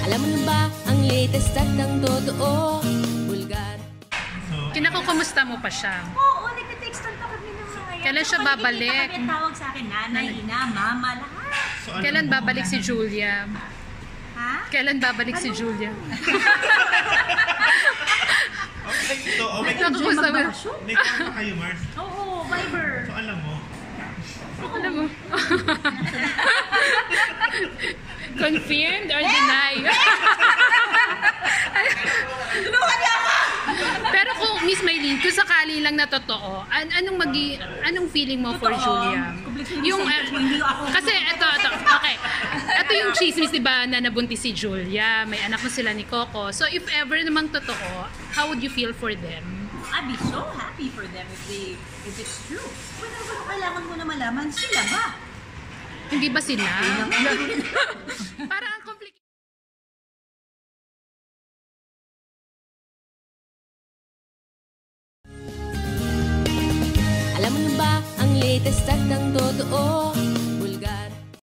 Alam mo na ba ang latest at ang totoo? Bulgar. Kinakukumusta mo pa siya? Oo, nagte-textan pa kami ng mga yan. Kailan siya babalik? Kami tawag sa akin, nanay, ina, mama, lahat. Kailan babalik si Julia? Ha? Kailan babalik si Julia? Okay, so, may Nakakamusta mo? may kama kayo, Mars. Oo, Viber. So, alam mo, Alam mo? Confirmed or denied? Pero kung Miss Maylene, kung sakali lang na totoo, anong feeling mo for Julia? Yung kasi ito, okay. Ito yung chismis, 'di ba, na nabuntis si Julia, may anak mo sila ni Coco. So if ever namang totoo, how would you feel for them? I'd be so happy for them if it's true. Kung kailangan mo na malaman, sila ba? Hindi ba sila? Para ang complicated. Alam mo na ba ang latest at ang totoo?